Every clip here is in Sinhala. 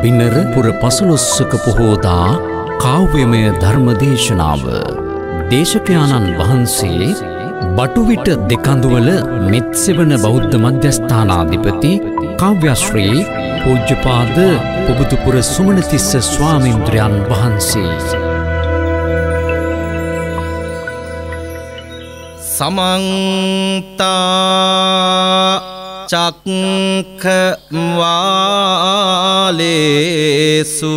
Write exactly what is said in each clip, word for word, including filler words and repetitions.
බිනර පුර පසළොස්වක පොහෝදා කාව්‍යමය ධර්මදේශනාව දේශකයාණන් වහන්සේ බටුවිට දෙකඳුවල මෙත්සෙවන බෞද්ධ මධ්‍යස්ථානාධිපති කාව්‍යශ්‍රී පූජ්‍යපාද පුබුදුපුර සුමනතිස්ස ස්වාමීන්ද්‍රයන් වහන්සේ. समन्ता चक्खवालेषु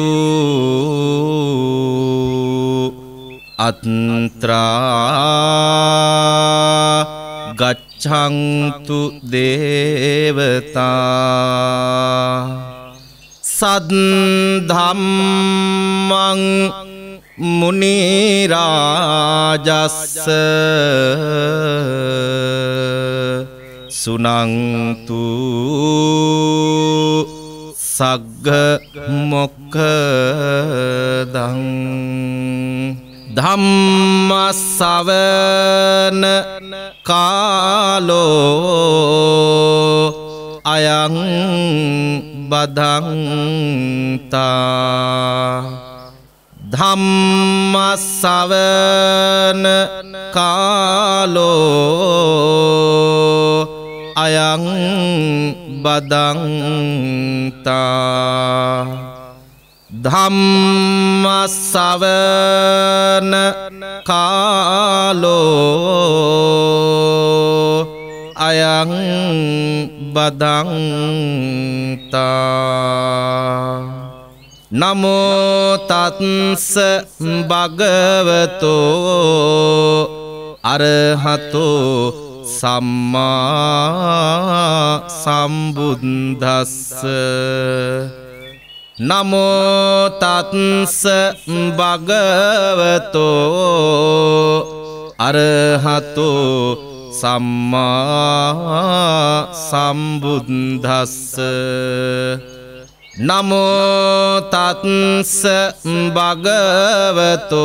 अत्रा गच्छन्तु देवता सद्धम्मं मुनिराजस्स सुनन्तु सग्ग मोक्खदं धम्म सवन कालो अयं बदन्ता धम्म सवन कालो अयं बदन्ता धम्म सवन कालो अयं बदन्ता नमो तत्स भगवतो अरहतो सम्मा संबुद्धस्स नमो तत्स भगवतो अरहतो सम्मा संबुद्धस्स नमो तत्स भगवतो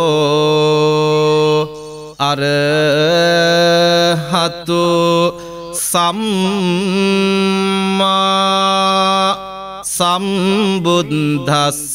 अरहतो सम्मा संबुद्धस्स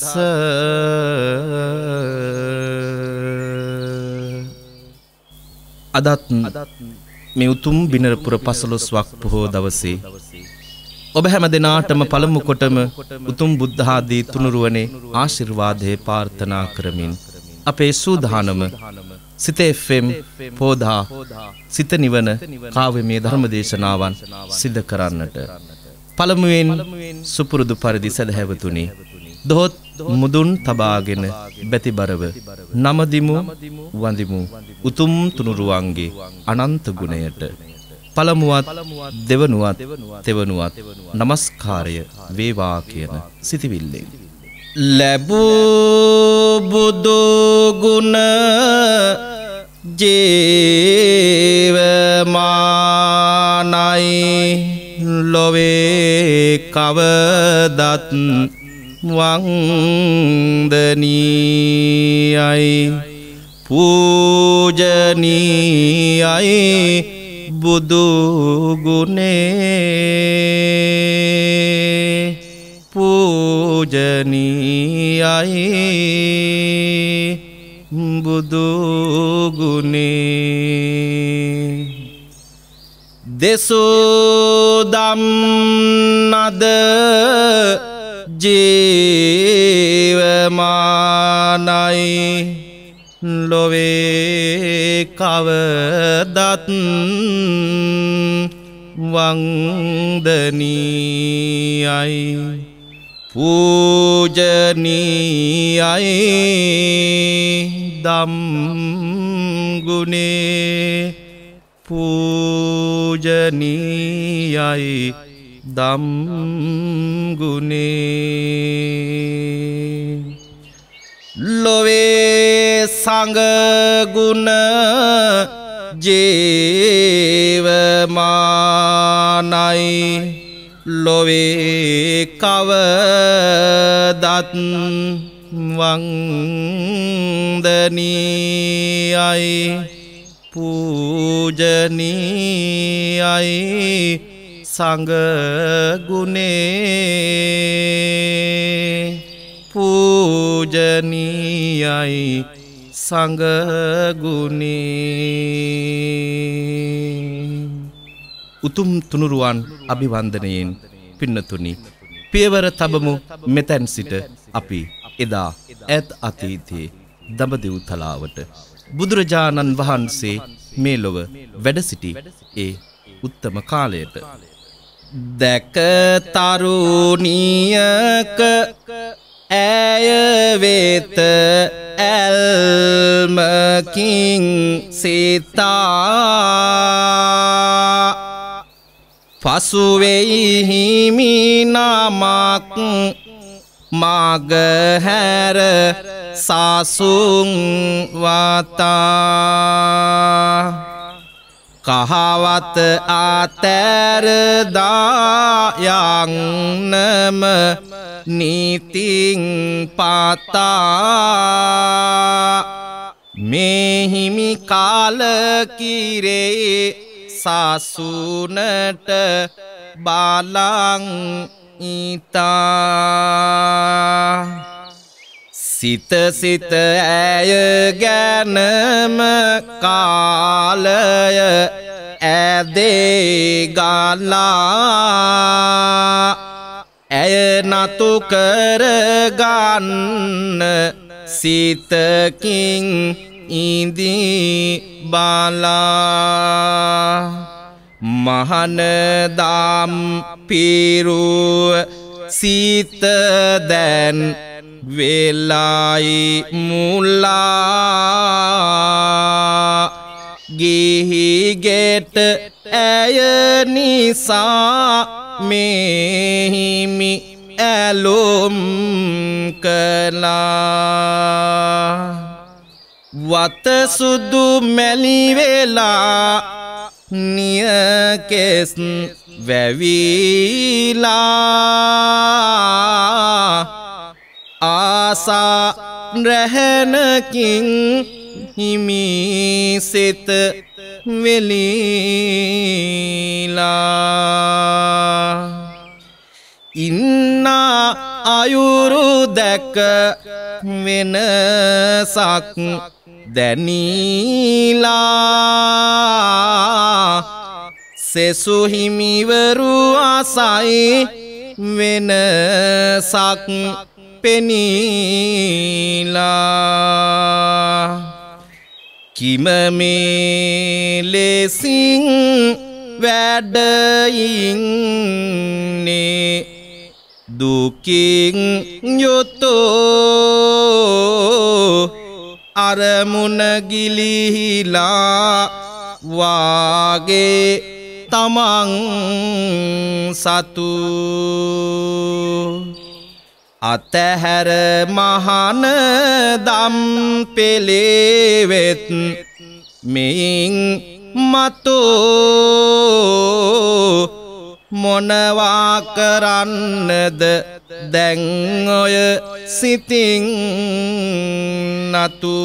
අදත් මේ උතුම් බිනරපුර පසළොස්වක පොහෝ දවසේ ඔබ හැම දිනාටම පළමු කොටම උතුම් බුද්ධ ආදී තුනුරුවනේ ආශිර්වාදේ ප්‍රාර්ථනා කරමින් අපේ සූදානම සිත එෆ් එම් පෝදා සිත නිවන කාව්‍යමය ධර්මදේශනාවන් සිද්ධ කරන්නට පළමුවෙන් සුපුරුදු පරිදි සදහැවතුනි දොහොත් මුදුන් තබාගෙන බැතිබරව නමදිමු වඳිමු උතුම් තුනුරුවන්ගේ අනන්ත ගුණයට පළමුවත් දෙවනුවත් තෙවනුවත් නමස්කාරය වේවා කියන සිතිවිල්ලෙන් ලැබූ බුදු ගුණ ජීවමානයි ලොවේ කවදත් වන්දනීයයි පූජනීයයි බුදු ගුණේ පූජනීයයි බුදු ගුණේ දෙසෝදම් නද ජීවමානයි ලොවේ කවදත් වන්දනීයයි පූජනීයයි දම් ගුණේ පූජනීයයි දම් ගුණේ ලොවේ සංඝ ගුණ ජීවමානයි ලොවේ කවදත් වන්දනීයයි පූජනීයයි සංඝ ගුණේ පූජනීයයි සංඝගුණේ. උතුම් තුනුරුවන් අභිවන්දනයෙන් පින්නතුනි පියවර තබමු මෙතැන් සිට අපි එදා ඈත අතීතයේ දඹදිව් තලාවට බුදුරජාණන් වහන්සේ මේ ලොව වැඩ සිටි ඒ උත්තම කාලයට. දැක තරුණියක ඇය වෙත ඇල්මකින් සිතා පසුවෙයි හිමි නමක් මගහැර සසුන් වතා කහවත අතැර දායන්නම නීතින් පතා මෙහිමි කාල කිරේ සසුනට බලං ඉතා සිත සිත ඇය ගැනම කාලය ඇදේ ගලා ඇය නතු කරගන්න සිතකින් ඉදී බලා මහනදම් පිරුව සිත දැන් වෙලයි මුලා ගිහි ගෙට ඇය නිසා මෙහිමි ඇලුම් කළා වත සුදු මැලි වෙලා නියකෙස් වැවිලා ආසා රැහැනකින් හිමි සිත වෙලීලා ඉන්නා අයුරු දැක වෙනසක් දැනීලා සෙසු හිමිවරු ආසයි වෙනසක් පෙනීලා කිම මේ ලෙසින් වැඩඉන්නේ දුකින් යුතෝ අරමුණ ගිලිහිලා වාගේ තමන් සතු අතහැර මහන දම් පෙළේවෙත් මෙයින් මතෝ මොනවා කරන්නද දැන් ඔය සිතින් නතු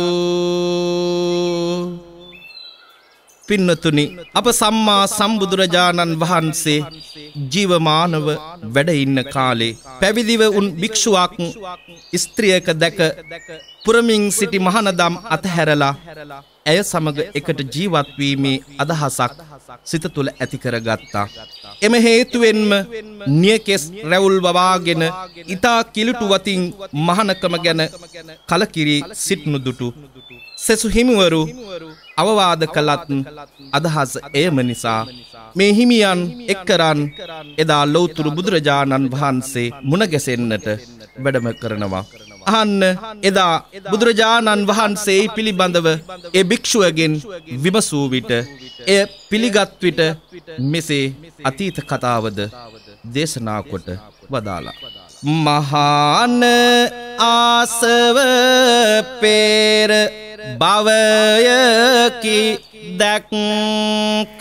පින්නතුනි අප සම්මා සම්බුදුරජාණන් වහන්සේ ජීවමානව වැඩ ඉන්න කාලේ පැවිදිව උන් භික්ෂුවක් ස්ත්‍රියක දැක පුරමින් සිටි මහනදම් අතහැරලා ඇය සමග එකට ජීවත් වීමේ අදහසක් සිත තුළ ඇති කරගත්තා. එම හේතුවෙන්ම නියකෙස් රැවුල් වවාගෙන ඊතා කිලුටු වතින් මහනකම ගැන කලකිරි සිටනු දුටු සෙසු හිමිවරු අවවාද කළත් අදහස එයම නිසා මේ හිමියන් එක්කරන් එදා ලෞතුරු බුදුරජාණන් වහන්සේ මුණ ගැසෙන්නට වැඩම කරනවා. අහන්න එදා බුදුරජාණන් වහන්සේ පිළිබඳව ඒ භික්ෂුවගෙන් විමසූ විට එය පිළිගත් විට මෙසේ අතීත කතාවද දේශනා කොට වදාලා. මහාන ආසව පෙර භවයකි දැක්ක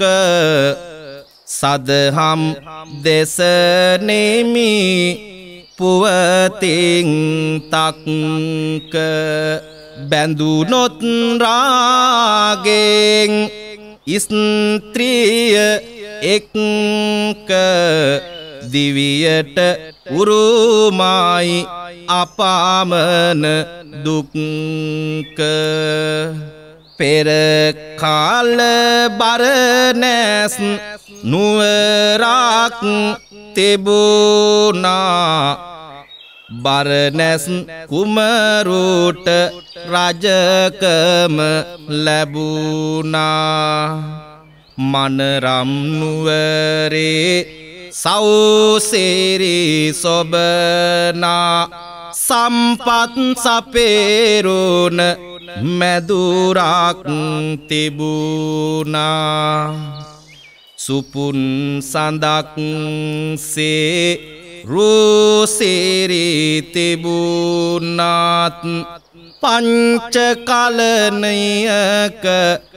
සදහම් දෙසනෙමි පුවතින් තක්ක බැඳුනොත් රාගෙන් ස්ත්‍රිය එක්ක දිවියට උරුමයි අපාමන දුක්ක පෙර කාල බරණැස් නුවරක් තිබුණා බරණැස් කුමරුට රජකම ලැබුණා මනරම් නුවරේ සෞසිරි සොබනා සම්පත් සපේරුණ මැදුරක් තිබුණා සුපුන් සඳක් සේ රුසිරි තිබුණාත් පංච කලනයක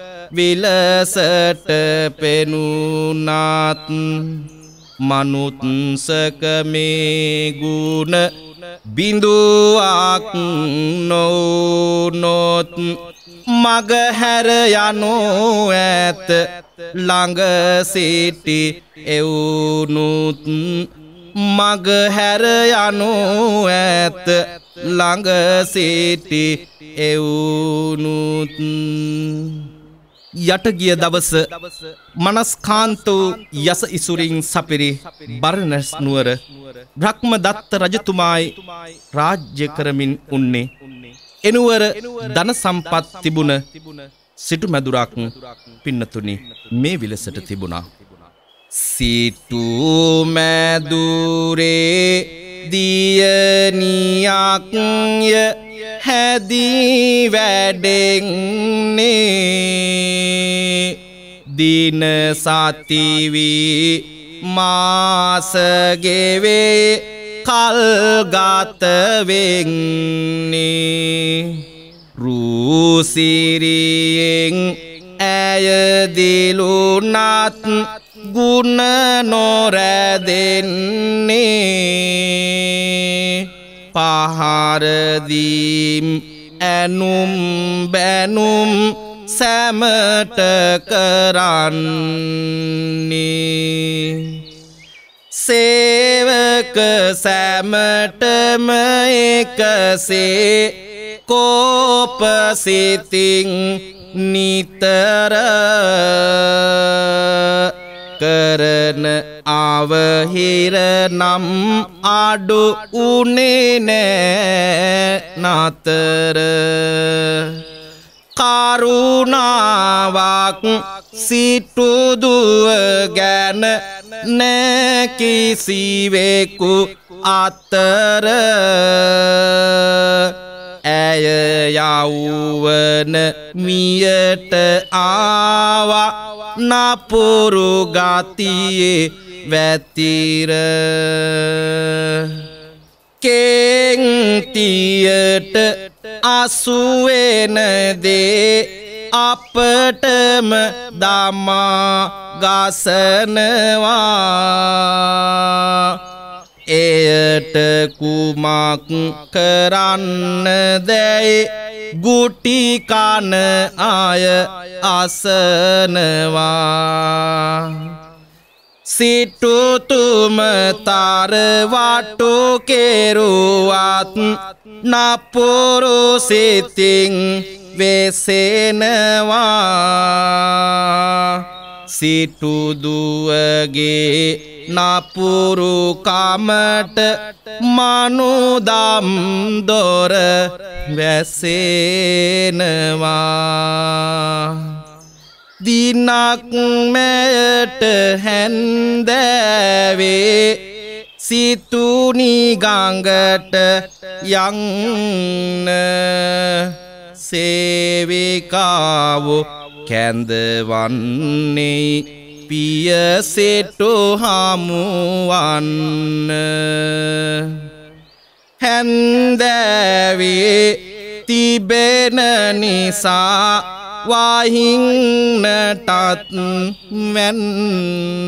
විලසට පෙනුණාත් මනුත්සක මේ ගුණ බිඳුවක් නොනොත් මගහැර යනෝ ඇත ළඟ සිටි එවුනුත් මගහැර යනෝ ඇත ළඟ සිටි එවුනුත් යට ගිය දවස මනස්කාන්තෝ යස ඉසුරින් සපිරි බරණැස් නුවර බ්‍රහ්මදත්ත රජතුමායි රාජ්‍ය කරමින් උන්නේ එනුවර ධන සම්පත් තිබුණ සිටු මැදුරක් පින්නතුනි මේ විලසට තිබුණා සිටු මැදුරේ දියණියක්ය හැදී වැඩෙන්නේ දින සතිවි මාස ගෙවේ කල් ගත වෙන්නේ රුසිරියෙන් ඇය දිලුණත් ගුණ නොරැදෙන්නේ පහරදීම් ඇනුම් බැනුම් සැමට කරන්නේ සේවක සැමටම එකසේ කෝපසිතින් නිතර කරන අවහිර නම් අඩු උනේ නෑ නතර කරුණාවක් සිටු දුව ගැන නෑ කිසිවෙකු අතර ඇය යෞවන මියට ආවා නපුරු ගතියේ වැතිර කෙන්තියට අසුවෙන දේ අපටම දමා ගසනවා එයට කුමක් කරන්න දැයි ගුටි කන අය අසනවා සිටුතුම තරවටු කෙරුවත් නපුරු සිතින් වෙසෙනවා සිටුදුවගේ නපුරු කමට මනුදම් දොර වැසෙනවා දිනක් මෑයට හැන්දෑවේ සිතුනි ගඟට යන්න සේවිකාවෝ කැඳවන්නේ පිය සෙටු හමුවන්න හැන්දෑවේ තිබෙන නිසා වහින්නටත් වැන්න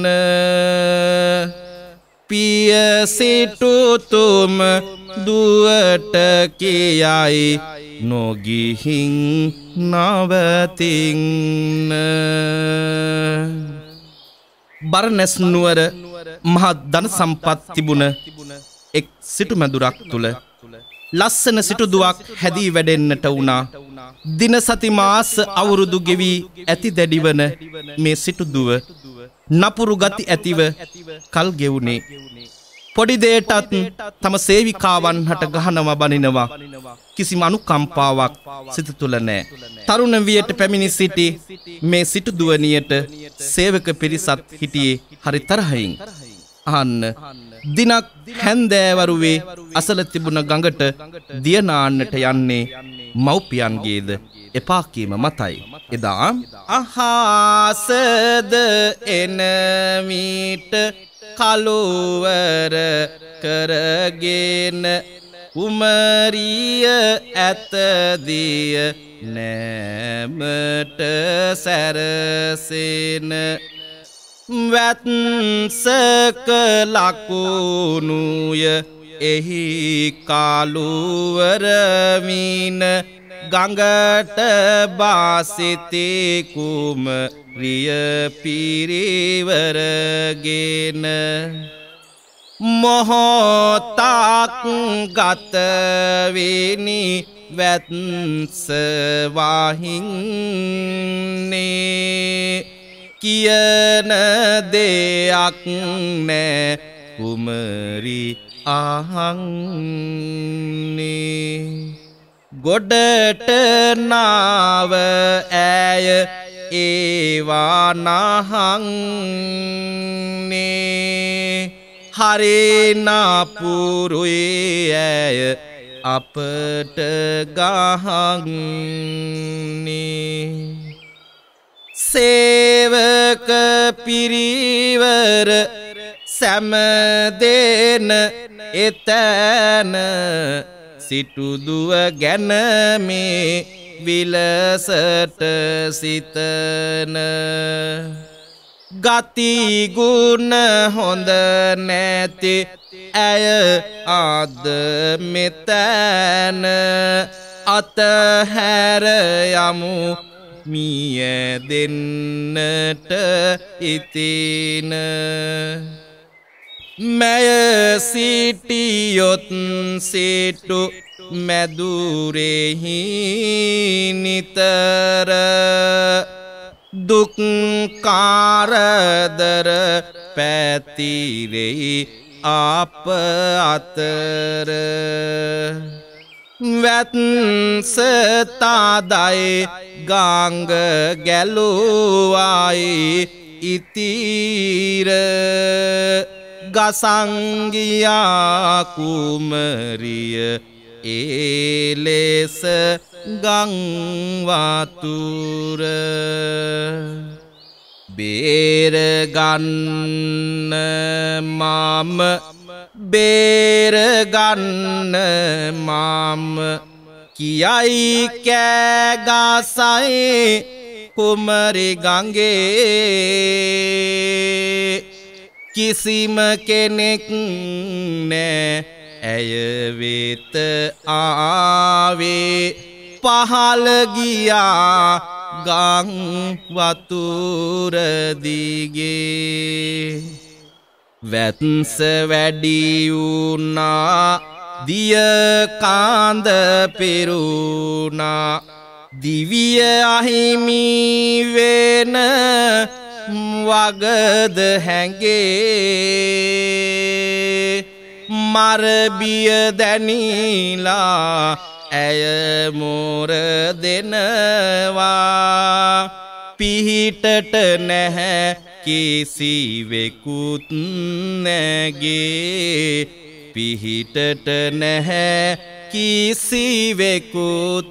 පිය සිටුතුම දුවට කියයි නොගිහින් නවතින්න බරණැස් නුවර මහත් ධන සම්පත් තිබුණ එක් සිටු මැදුරක් තුල ලස්සන සිටුදුවක් හැදී වැඩෙන්නට වුණා. දින සති මාස අවුරුදු ගෙවි ඇති දැඩිවන මේ සිටුදුව නපුරු ගති ඇතිව කල් ගෙවුනේ. පොඩි දෙයටත් තම සේවිකාවන් හට ගහනවා බනිනවා. කිසිම අනුකම්පාවක් සිත තුළ නෑ. තරුණ වියට පැමිණි සිටි මේ සිටුදුවනියට සේවක පිරිසත් හිටියේ හරි තරහින්. අහන්න දිනක් හැන්දෑවරුවේ අසල තිබුණ ගඟට දියනාන්නට යන්නේ මව්පියන්ගේද එපා කීම මතයි. එදා අහසද එන මීට කලුවර කරගෙන කුමරිය ඇතදිය නෑමට සැරසෙන වැත්සක ලකුණුය එහි කලුවරමින ගඟට බාසිතේ කුමරිය පිරිවරගෙන මොහොතක් ගතවෙනි වැත්ස වහින්නේ කියන දෙයක් නෑ කුමරි අහන්නේ. ගොඩට නාව ඈය ඒවා නහන්නේ හරිනාපුරුයි ඈය අපට ගහන්නේ. සේවක පිරිවර සැමදෙන එතැන සිටුදුව ගැන මේ විලසට සිතන. ගතිගුණ හොඳ නැති ඇය අද මෙතැන අතහැර යමු මිය දෙන්නට ඉතින. මැය සිටියොත් සිටු මැදුරෙහි නිතර දුක් කාරදර පැතිරෙහි අප අතර. වැත්සතාදයි ගංග ගැලුවයි ඉතිර ගසංගියා කුමරිය ඒලෙස ගංවතුර. බේරගන්න මම බේරගන්න මම කියයි කෑගසයි කුමරි ගඟේ. කිසිම කෙනෙක් නෑ ඇය වෙත ආවේ පහළ ගියා ගං වතුර දිගේ. වැත්ස වැඩි වුණා දිය කාන්ද පෙරුණා දිවිය අහිමි වෙන වගද හැඟේ. මරබිය දැනිලා ඇය මොර දෙනවා පිහිටට නැහැ කිසිවෙකුත් නැගේ. පිහිටට නැහැ කිසිවෙකුත්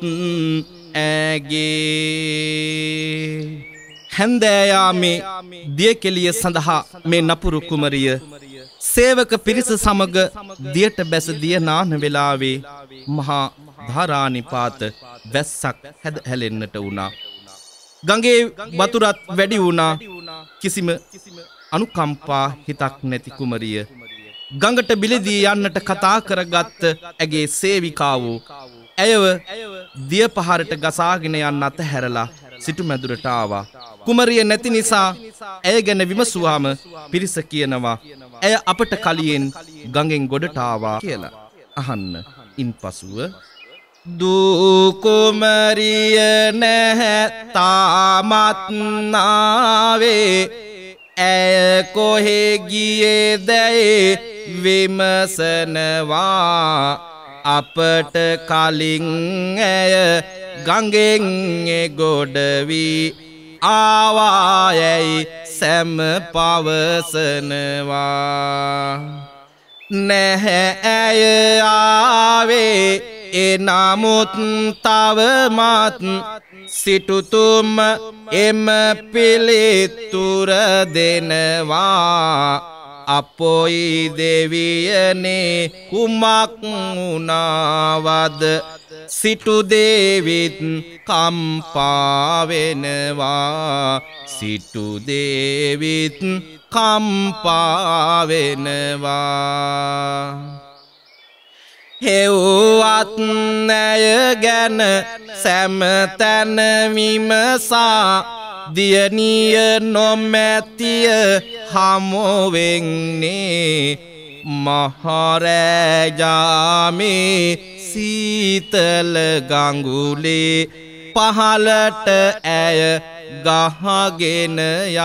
ඇගේ. හැන්දෑයාමේ දියකෙලිය සඳහා මේ නපුරු කුමරිය සේවක පිරිස සමග දියට බැස දිය නාන වෙලාවේ මහා ධාරානිපාත වැස්සක් හැද හැලෙන්නට වුණා. ගඟේ වතුරත් වැඩි වුණා. කිසිම අනුකම්පා හිතක් නැති කුමරිය ගඟට බිලදී යන්නට කතා කරගත්ත ඇගේ සේවිකාවෝ ඇයව දිය පහරට ගසාගෙන යන්න අතහැරලා සිටු මැදුරට ආවා. කුමරිය නැති නිසා ඇය ගැන විමසුවාම පිරිස කියනවා ඇය අපට කලියෙන් ගඟෙන් ගොඩට ආවා කියලා. අහන්න ඉන් පසුව දුකුමරිය නැහැ තාමත් නාවේ ඇය කොහෙ ගියේ දැයි විමසනවා අපට කලින් ඇය ගඟෙන් ගොඩ වී ආවායයි සැම පවසනවා නැහැ ඇය ආවේ එනමුත් තවමත් සිටුතුම එම පිළිතුර දෙනවා අපොයි දෙවියනේ කුමක් වුණාවද සිටු දේවිත් කම්පා වෙනවා සිටු දේවිත් කම්පා වෙනවා හෙව්වත් නැය ගැන සෑමතැන විමසා දියණිය නොමැතිය හමුවෙන්නේ මහරෑජාමේ සීතල ගඟුලේ පහලට ඇය ගහගෙන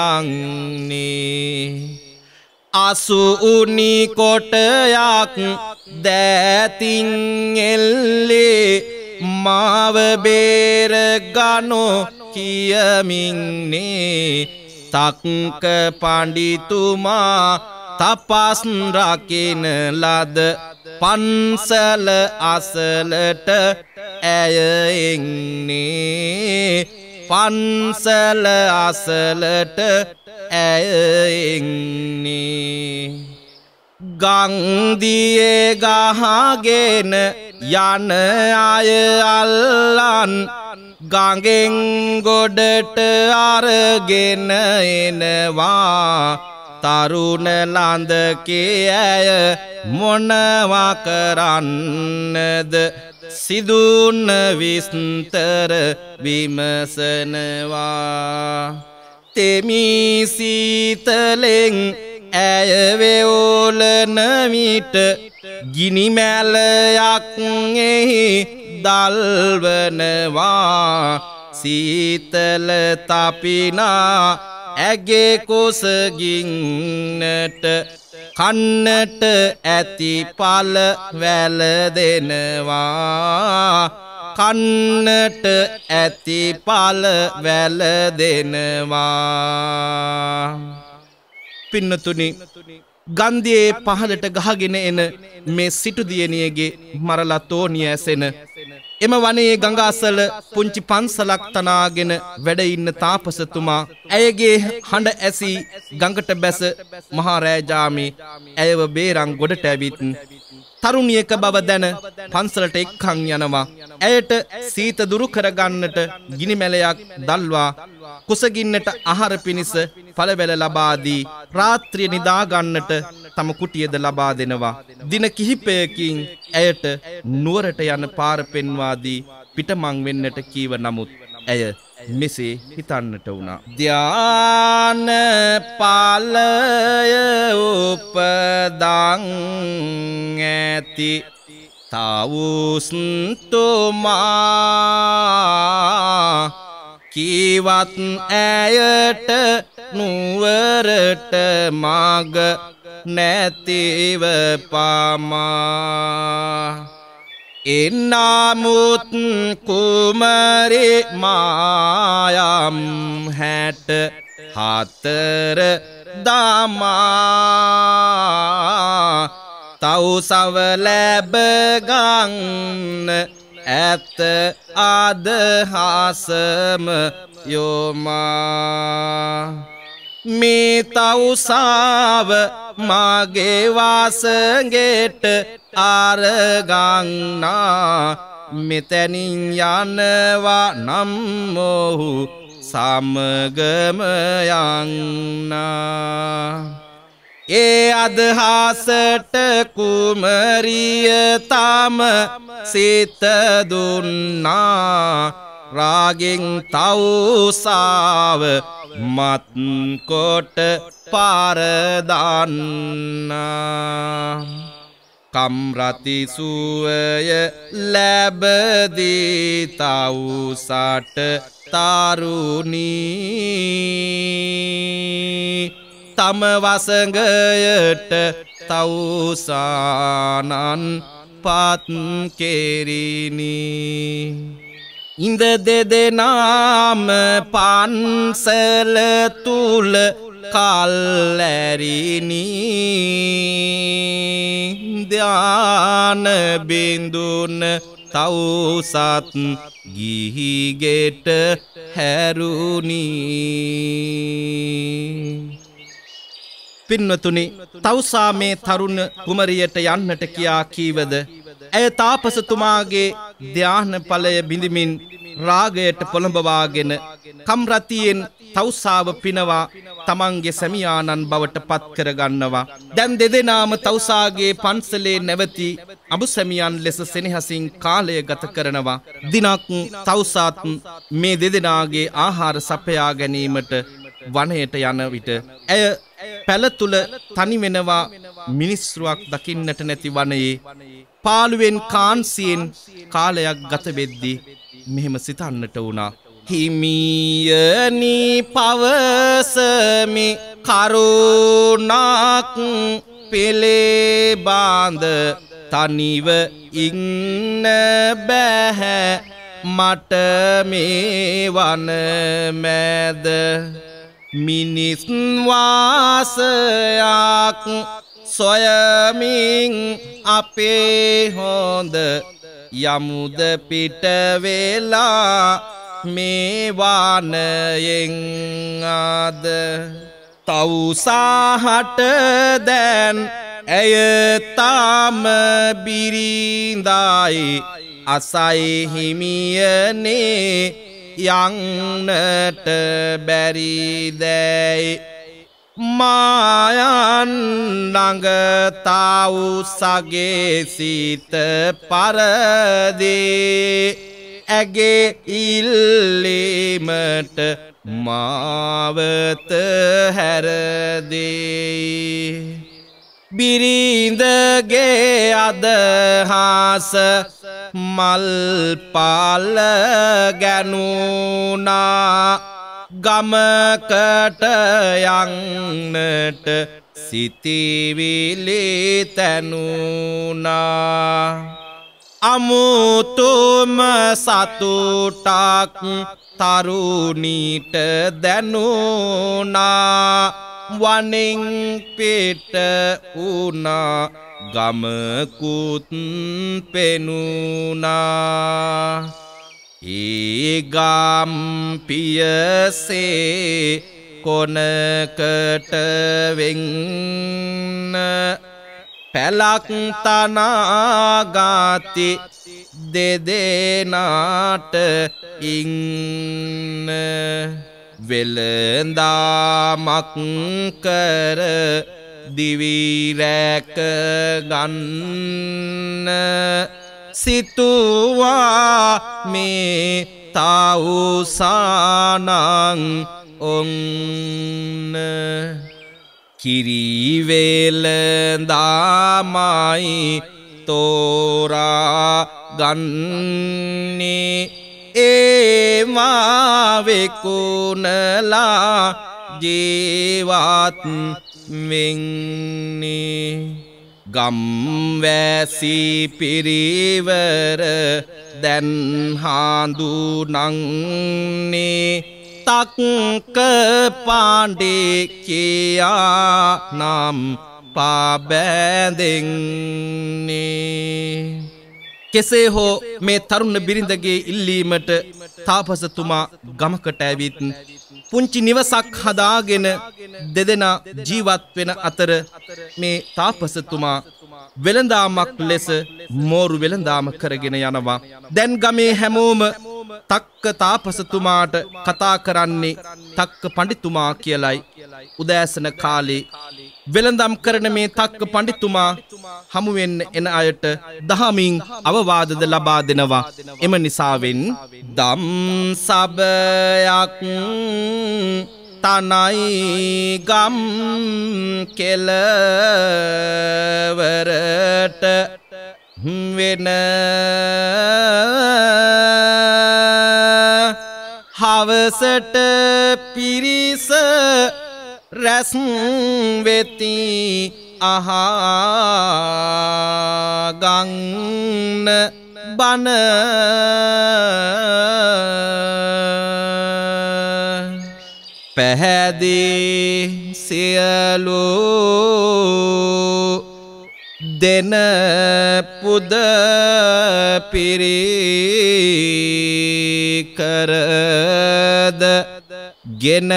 යන්නේ අසු උනි කොටයක් දෑතින් එල්ලේ මාව බේර ගනෝ කියමින්නේ තක්ක පඬිතුමා තපස් රකින ලද පන්සල අසලට ඇය එන්නේ පන්සල අසලට ඇය එන්නේ ගංදියේ ගහගෙන යන අය අල්ලන් ගඟෙන් ගොඩට අරගෙන එනවා තරුණ ලඳකේ ඇය මොනවා කරන්නද සිදුන විස්තර විමසනවා තෙමි සීතලෙන් ඇය වෙවුලන විට ගිනි මැලයක් එහි දල්වනවා සීතල තපිනා ඇගේ කුසගින්නට කන්නට ඇති පල වැළදෙනවා කන්නට ඇති පල වැළදෙනවා පින්නතුනි ගන්ධයේ පහලට ගහගෙන එන මේ සිටු දියණියගේ මරලා තෝනිය ඇසෙන එම වනයේ ගංගාසල පුංචි පන්සලක් තනාගෙන වැඩ ඉන්න තාපසතුමා ඇයගේ හඬ ඇසී ගඟට බැස මහරෑජාමේ ඇයව බේරන් ගොඩට ඇවිත් තරුණියක බව දැන පන්සලට එක්කන් යනවා ඇයට සීත දුරු කරගන්නට ගිනි මැලයක් දල්වා කුසගින්නට ආහාර පිණිස පළවැල ලබා දී රාත්‍රිය නිදා ගන්නට තම කුටියද ලබා දෙනවා දින කිහිපයකින් ඇයට නුවරට යන පාර පෙන්වා දී පිටමං වෙන්නට කීව නමුත් ඇය මෙසේ හිතන්නට වුණා ධ්‍යාන පාලය උපදං ඇති තවුස්තුමා කීවත් ඇයට නුවරට මග නැතිව පමා එනමුත් කුමරි මායම් හැට හතර දමා තවුසව ලැබ ගන්න ඇත අදහසම යොමා මේ තවුසාව මගේ වාසගෙට අරගන්නා මෙතැනින් යනවා නම් මොහු සමගම යන්නා ඒ අදහසට කුමරිය තම සිත දුන්නා රාගෙන් තවුසාව මත් කොට පාරදන්නා කම්රති සුවය ලැබදී තවුසට තරුණී තම වසඟයට තවුසානන් පත් කෙරිනි ඉඳ දෙදෙනාම පන්සල තුල කල්ැරිනි ධ්‍යාන බිඳුන තවුසත් ගිහිගෙට හැරුණි පින්නතුනි තවුසා මේ තරුණ කුමරියට යන්නට කියා කීවද ඇය තාපසතුමාගේ ධ්‍යාන ඵලය බිඳමින් රාගයට පොළඹවාගෙන කම්රතියෙන් තවුසාව පිනවා තමන්ගේ සැමියාණන් බවට පත් කරගන්නවා දැන් දෙදෙනාම තවුසාගේ පන්සලේ නැවති අඹුසැමියන් ලෙස සෙනෙහසින් කාලය ගත කරනවා දිනක් තවුසාත් මේ දෙදෙනාගේ ආහාර සපයා ගැනීමට වනයට යන විට ඇය පැල තුල තනි වෙනවා මිනිස්රුවක් දකින්නට නැති වනයේ පාළුවෙන් කාන්සියෙන් කාලයක් ගත වෙද්දී මෙහෙම සිතන්නට වුණා හිමියනි පවසමි කරුණාක් පෙළේ බාඳ තනිව ඉන්න බෑ මට මේ වන මැද මිනිස් වාසයක් සොයමින් අපේ හොඳ යමුද පිට වෙලා මේ වානයෙන් ආද තවුසාහට දැන් ඇය තාම බිරිඳයි අසයි හිමියනේ යන්නට බැරිදැයි මායන් ළඟ තවුසගේ සිත පරදේ ඇගේ ඉල්ලීමට මාවත හැරදේ බිරිඳගේ අදහස මල් පාල ගැනුණා ගමකට යන්නට සිතිවිලි තැනුණා අමුතුම සතුටක් තරුණීට දැනුණා වනෙන් පිට වුණා ගමකුත් පෙනුණා ඒ ගම් පියසේ කොනකට වෙන්න පැලක් තනාගාති දෙදෙනාට ඉන්න වෙළඳාමක් කර දිවිරැක ගන්න සිතුවා මේ තවුසානං ඔන්න කිරිවෙළඳාමයි තෝරා ගන්නේ ඒවා වෙකුණලා ජීවත් වෙන්නේ ගම්වැසි පිරිවර දැන් හඳුනන්නේ තක්ක පාණ්ඩේ කියා නම් පාබැඳෙන්නේ කෙසේ හෝ මේ තරුණ බිරිඳගේ ඉල්ලීමට තාපසතුමා ගමකට ඇවිත් පුංචි නිවසක් හදාගෙන දෙදෙනා ජීවත් වෙන අතර මේ තාපසතුමා වෙළඳාමක් ලෙස මෝරු වෙළඳාම කරගෙන යනවා දැන් ගමේ හැමෝම තක්ක තාපසතුමාට කතා කරන්නේ තක්ක පඬිතුමා කියලයි උදෑසන කාලේ වෙළඳම් කරන මේ තක්ක පඬිතුමා හමු වෙන්න එන අයට දහමින් අවවාදද ලබා දෙනවා එම නිසාවෙන් දම් සබයක් තනයි ගම් කෙලවර වෙන හවසට පිරිස රැස් වෙති අහා ගන්න බන පැහැදී සියලු දෙන පුද පිරි කරද ගෙන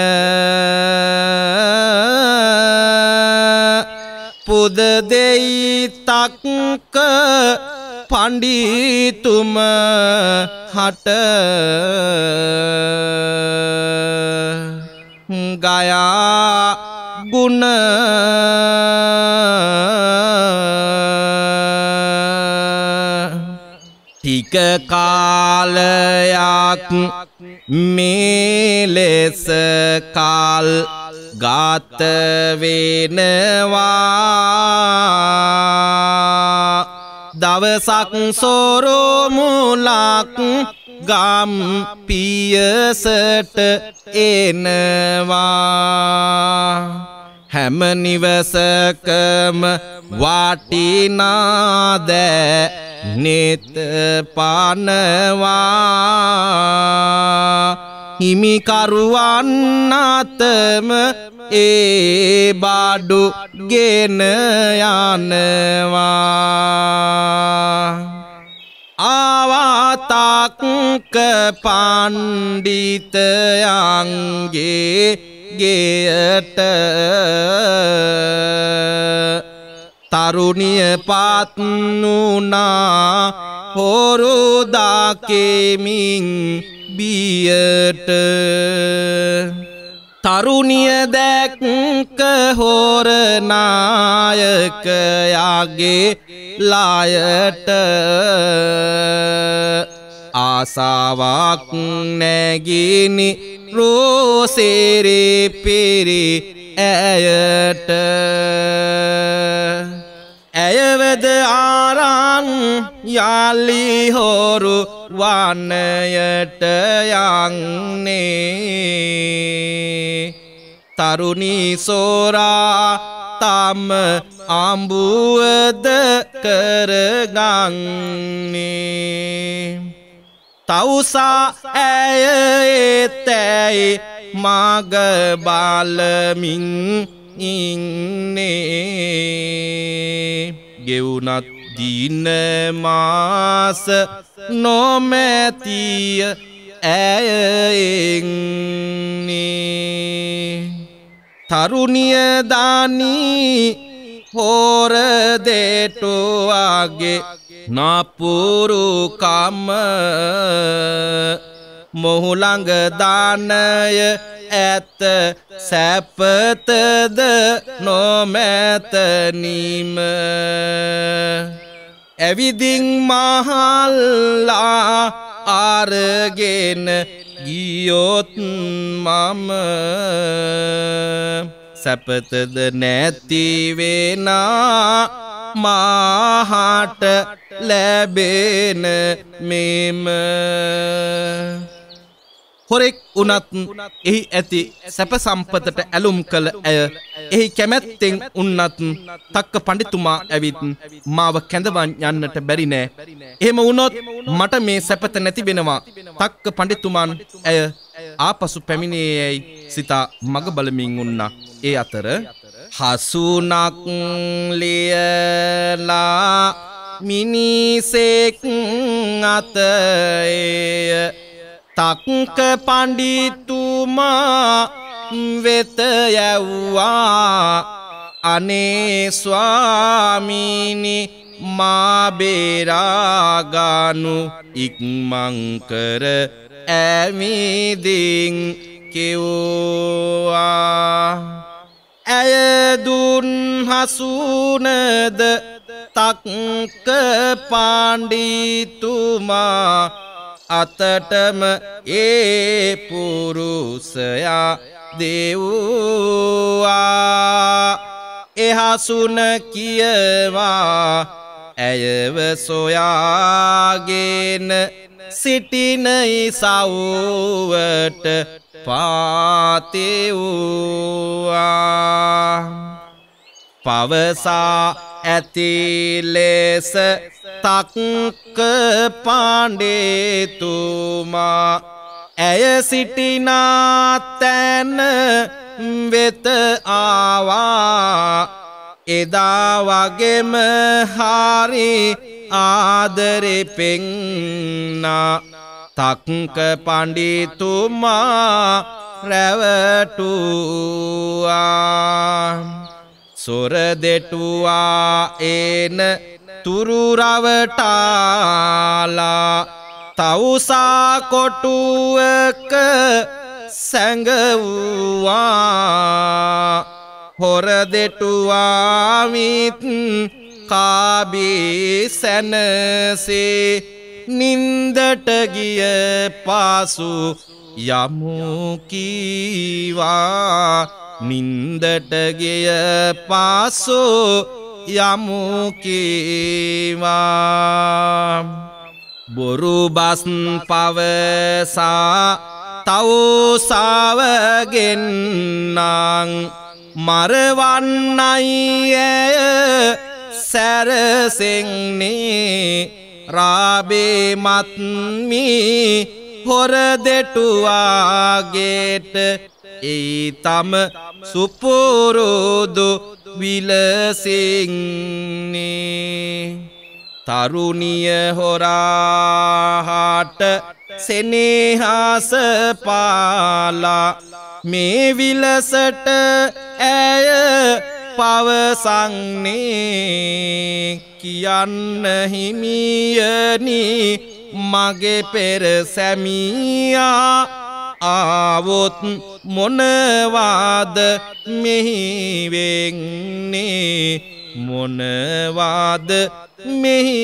පුද දෙයි තක්ක පණ්ඩිතුම හට ගයා ගුණ ටික කාලයක් මේ ලෙස කාල් ගත වෙනවා දවසක් සොරමුලක් ගම් පියසට එනවා හැම නිවසකම වටිනා දෑ නෙත පනවා හිමිකරුවන් අතම ඒ බඩු ගෙන යනවා ආවාතක්ක පණ්ඩිතයන්ගේ ගෙයට තරුණිය පත් වුණා හොරු දාකෙමින් බියට තරුණිය දැක්ක හොර නායකයාගේ ලායට ආසාවක් නැගිනි රෝසෙරේ පෙරි ඇයට ඇයවද ආරං යාලි හොරු වනයට යන්නේ තරුණී සෝරා තම අඹුවද කරගන්නේ තවුසා ඇය එතැයි මග බලමින් ඉන්නේ ගෙවුනත් දින මාස නොමැතිය ඇය එන්නේ තරුණිය දානී හොර දෙටුවාගේ නපුරු කම මොහු ළඟ දානය ඇත සැපතද නොමැතනීම ඇවිදින් මහල්ලා අරගෙන ගියොත් මම සැපතද නැති වෙනා මාහට ලැබෙන මෙම හොරෙක් උනත් එහි ඇති සැප සම්පතට ඇලුම් කළ ඇය එහි කැමැත්තෙන් උන්නත් තක්ක පඬිතුමා ඇවිත් මාව කැඳවන් යන්නට බැරි නෑ එහෙම වුණොත් මට මේ සැපත නැති වෙනවා තක්ක පඬිතුමන් ඇය ආපසු පැමිණියේයි සිතා මග බලමින් උන්නා ඒ අතර හසුනක් ලියලා මිනිසෙක් අතය තක්ක පඬිතුමා වෙත යව්වා අනේ ස්වාමීනි මා බේරාගනු ඉක්මන් කර ඇවිදින් කිව්වා ඇය දුන් හසුනද තක්ක පඬිතුමා අතටම ඒ පුරුෂයා දෙව්වා එහසුන කියවා ඇයව සොයාගෙන සිටින ඉසව්වට පාතෙව්වා. පවසා ඇති ලෙස තක්ක පාණ්ඩේතුමා ඇය සිටිනා තැන වෙත ආවා. එදා වගේම හරි ආදරේ පෙන්නා තක්ක පණ්ඩිතුමා රැවටුවා. සොර දෙටුවා එන තුරු රවටාලා තවුසා කොටුවක සැඟවුවා. හොර දෙටුවා විත් කාබී සැනසේ නින්දට ගිය පාසු යමු කීවා. නින්දට ගිය පාසු යමු කීවා. බොරු බස් පවසා තවුසාවගෙන්නං මරවන්නයි ඇය සැරසෙන්නේ. රාබේ මත්මී හොර දෙටුවාගේට එයි තම සුපුරුදු විලසින්නේ. තරුණිය හොරාහට සෙනෙහස පාලා මේ විලසට ඇය පවසන්නේ. කියන්න හිමියනි මගේ පෙර සැමියා ආවොත් මොනවාද මෙහි වෙන්නේ. මොනවාද මෙහි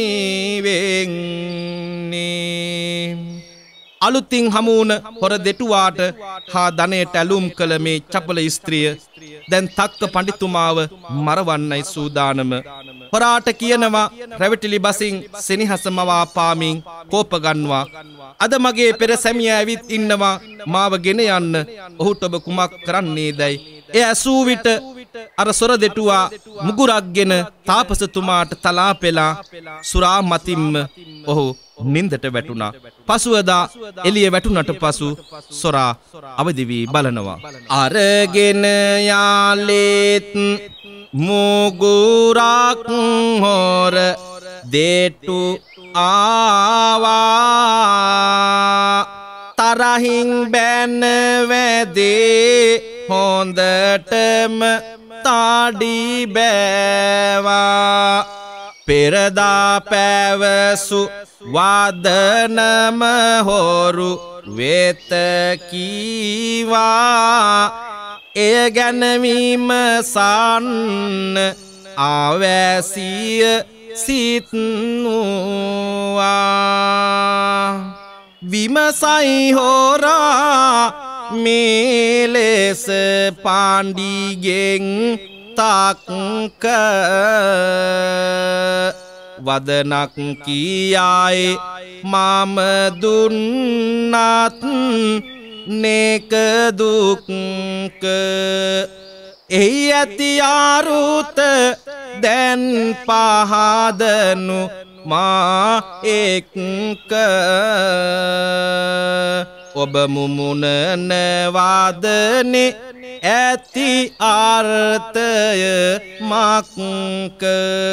වෙන්නේ. අලුතින් හමුවන හොර දෙටුවාට හා ධනයට ඇලුම් කළ මේ චපල ස්ත්‍රිය දැන් තක්ක පඬිතුමාව මරවන්නයි සූදානම. හොරාට කියනවා රැවටිලි බසින් සෙනෙහස මවා පාමින් කෝප ගන්නවා. අද මගේ පෙර සැමියා ඇවිත් ඉන්නවා මාව ගෙන යන්න. ඔහුට ඔබ කුමක් කරන්නේදයි. එය ඇසූ විට අර සොර දෙටුවා මුගුරක්ගෙන තාපසතුමාට තලා පෙලා සුරා මතින්ම ඔහු නින්දට වැටුණා. පසුවදා එළිය වැටුණට පසු සොරා අවදි වී බලනවා. අරගෙන යාලෙත් මුගුරක් හොර දෙටු ආවා. තරහින් බැන වැදේ හොඳටම තාඩි බෑවා. පෙරදා පැවසු වදනම හොරු වෙත කීවා. එය ගැනවීම සන්න අවැසිය සිත්නුවා. විමසයි හොරා මේ ලෙස පාණ්ඩිගෙන් තක්ක වදනක් කියායි මම දුන්නත් නෙක දුක්ක. එහි ඇති ආරුත දැන් පහදනු මා එක්ක. ඔබ මුමුණන වාදනේ ඇති අර්ථය මක්ක.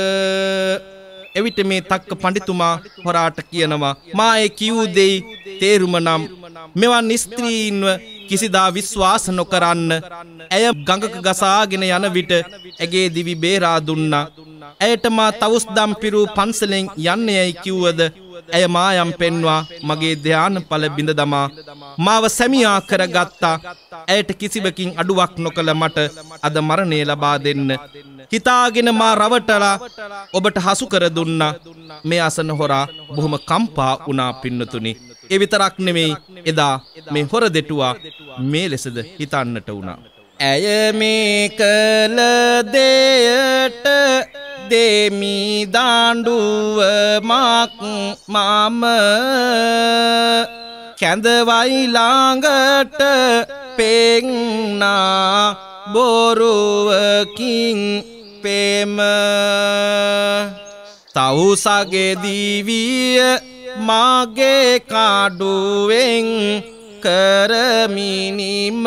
එවිට මේ තක්ක පඬිතුමා හොරාට කියනවා මා ඒ කිව් දෙයි තේරුම නම් මෙවන් ස්ත්‍රීන්ව කිසිදා විශ්වාස නොකරන්න. ඇය ගඟක ගසාගෙන යන විට ඇගේ දිවි බේරා දුන්නා. ඇයට මා තවුස් දම් පිරූ පන්සලෙන් යන්න යයි කිව්වද ඇය මායම් පෙන්වා මගේ ධ්‍යාන ඵල බිඳ දමා මාව සැමියා කරගත්තා. ඇයට කිසිවකින් අඩුවක් නොකළ මට අද මරණය ලබා දෙන්න හිතාගෙන මා රවටලා ඔබට හසු කර දුන්නා. මේ අසන හොරා බොහොම කම්පා වුණා පින්නතුනි. ඒ විතරක් නෙමෙයි එදා මේ හොර දෙටුවා මේ ලෙසද හිතන්නට වුණා. ඇය මේ කළ දෙයට දෙමි දාඬුව මක් මම කැඳවයි ළඟට පෙන්නා බොරුවකින් පෙම තවුසගේ දිවිය මගේ කඩුවෙන් කරමිනිම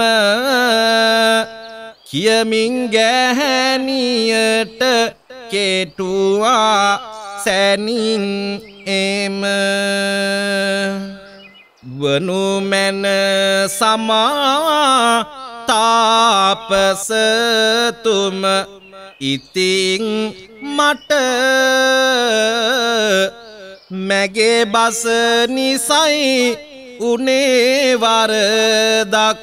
කියමින් ගැහැනියට කෙටුවා සැනින් එම වනු මැන සමා තාපසතුම ඉතින් මට මැගේ බස නිසයි උනේ වරදක්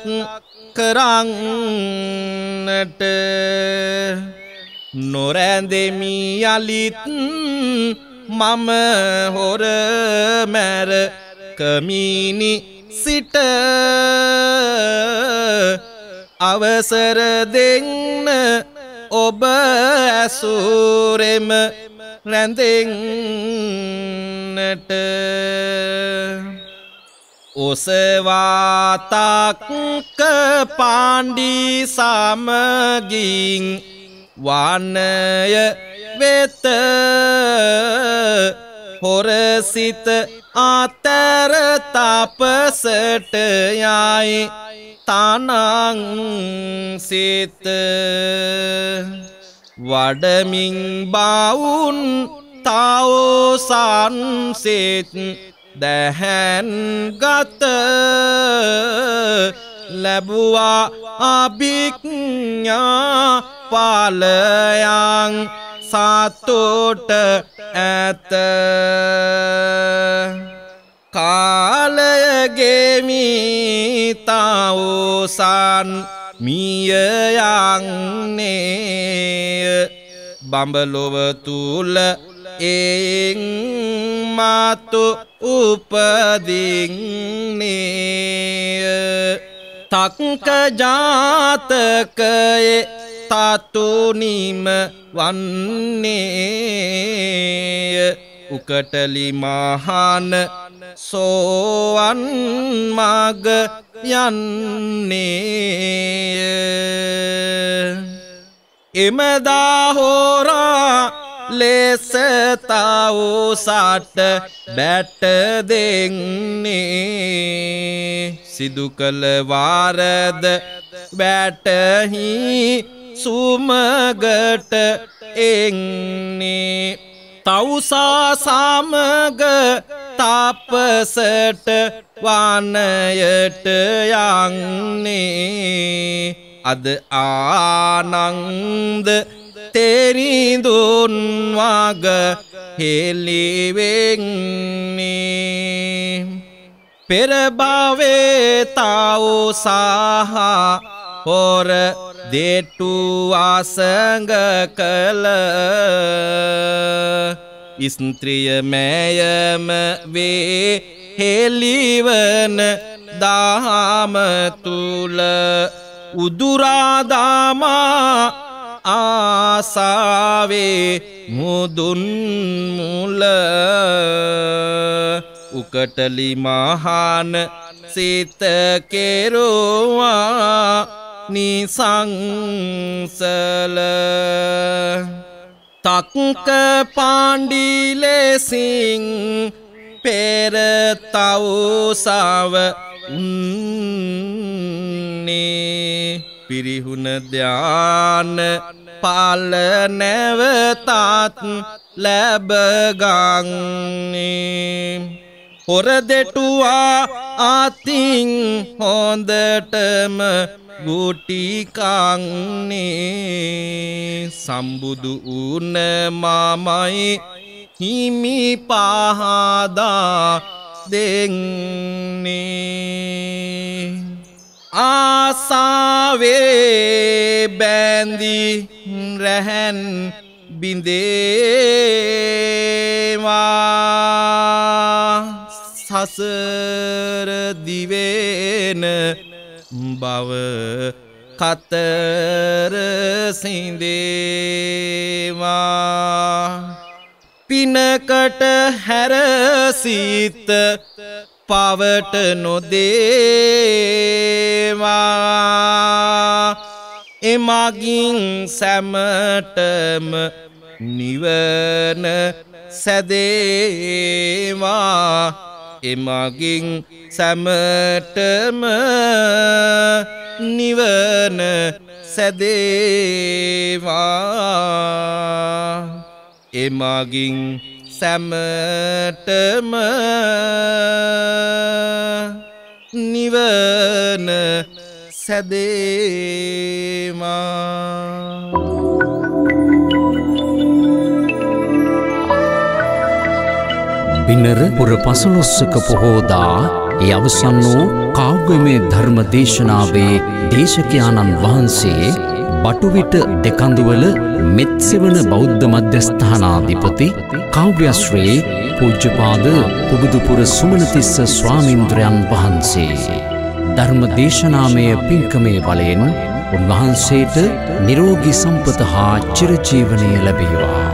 කරන්නට නොරැඳෙමි යලිත් මම හොර මැර කමිනි සිට අවසර දෙන්න ඔබ ඇසුරෙම රැඳෙන්නට ඔසවාතක්ක පාණ්ඩි සමගින් වනය වෙත හොරසිත අතර තපසට යයි තනං සිත වඩමින් බවුන් තවුසන් සිත දැහැන් ගත ලැබුවා අභිඥා ඵලයන් සතුට ඇත කාලය ගෙමි තවුසන් මිය යන්නේ බඹලොව තුල එයින් මාතු උපදින්නේ තක්ක ජාතකයේ තතුනිම වන්නේ උකටලි මහන සෝවන් මග යන්නේ එමදා හෝරා ලෙස තවුසට බැට දෙන්නේ සිදු කළ වාරද බැටහි සුමගට එන්නේ තවුසා සමග තපසට වනයට යන්නේ අද ආනන්ද තෙරිඳුන් වග හෙළිවෙන්නේ පෙර භවයේ තවුසා හොර දෙටු අසඟ කළ ස්ත්‍රිය මෑයම වේ හෙළිවන දහම තුල උදුරාදාමා ආසාවේ මුදුන් මුල උකටලි මහන සිත කෙරුවා නිසංසල තක්ක පාණ්ඩි ලෙසින් පෙර තවුසව උන්නේ පිරිහුණ ධ්‍යාන පාල නැවතත් ලැබගන්නේ හොර දෙටුවා අතින් හොඳටම ගුටි කන්නේ සම්බුදු උන මමයි හිමි පහදා දෙන්නේ ආසාවේ බැඳි රැහන් බිඳේවා සසර දිවෙන බව කතර සිඳේවා පිනකට හැරසිත පවට නොදේවා එමගින් සැමටම නිවන සැදේවා එමගින් සැමටම නිවන සැදේවා එමගින් සැමටම නිවන සැදේවා. බිනර පුර පසළොස්වක පොහෝදා ඒ අවසන් වූ කාව්‍යමය ධර්ම දේශනාවේ දේශකයාණන් වහන්සේ බටුවිට දෙකඳුවල මෙත්සෙවන බෞද්ධ මධ්‍යස්ථානාධිපති කාව්‍යශ්‍රී පූජ්‍යපාද පුබුදුපුර සුමනතිස්ස ස්වාමීන්ද්‍රයන් වහන්සේ ධර්ම දේශනාමය පින්කමේ බලයෙන් උන්වහන්සේට නිරෝගී සම්පත හා චිරජීවනය ලැබේවා.